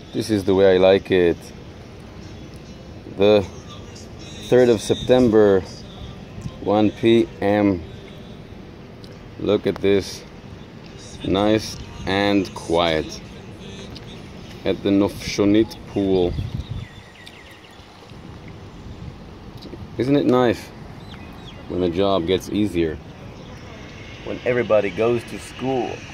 This is the way I like it. The 3rd of September, 1 p.m. Look at this. Nice and quiet at the Nofshonit pool. Isn't it nice when the job gets easier? When everybody goes to school.